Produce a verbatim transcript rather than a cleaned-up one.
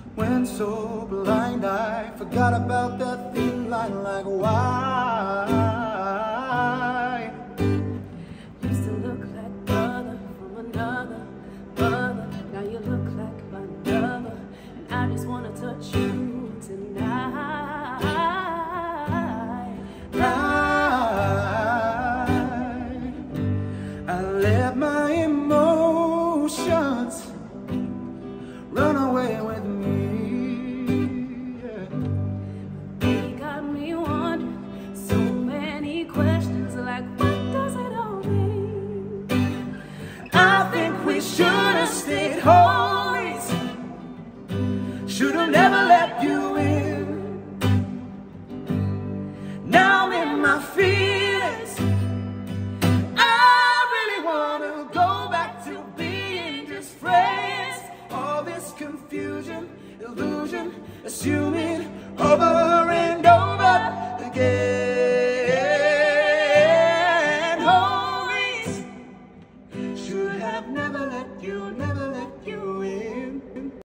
Went so blind I forgot about that thin line, like why? Used to look like brother from another mother. Now you look like another, and I just wanna touch you tonight. I, I let my emotions run away with me. You got me wondering so many questions, like what does it all mean? I think we should have stayed homies. Should have never let you in. Now I'm in my feelings. I really want to go back to being just friends. All this confusion, illusion, assuming over